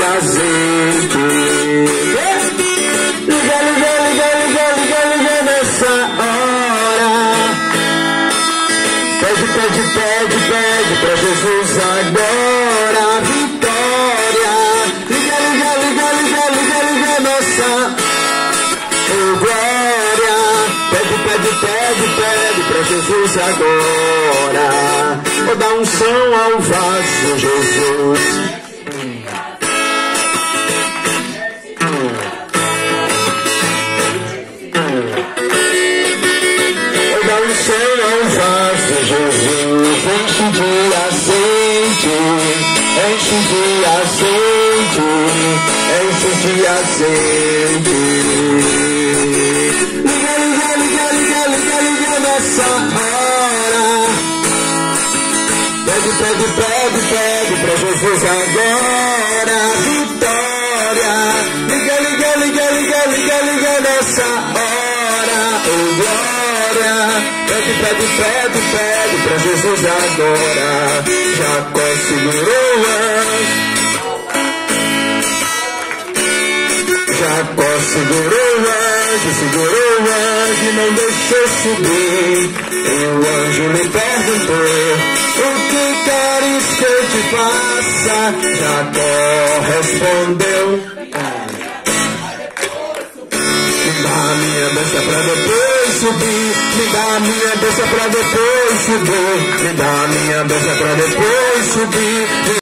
azeite. Liga, liga, liga, liga, liga, liga nessa hora. Pede, pede, pede, pede pra Jesus agora a vitória. Liga, liga, liga, liga, liga, liga nessa glória. Pede, pede, pede, pede pra Jesus agora. Vou dar um som ao vaso, Jesus. Vou dar um som ao vaso, Jesus. Enche de azeite, enche de azeite, enche de azeite. Liga, liga, liga, liga, liga, liga nessa hora. Pede, pede, pede, pede pra Jesus agora a vitória. Liga, liga, liga, liga, liga, liga nessa hora, oh glória. Pede, pede, pede, pede pra Jesus agora. Jacó segurou o anjo, Jacó segurou o anjo, segurou o anjo e não deixou subir. E o anjo lhe perguntou: o que queres que eu te faça? Jacó respondeu: me dá a minha bênção pra depois subir, me dá a minha bênção pra depois subir, me dá a minha bênção pra depois subir.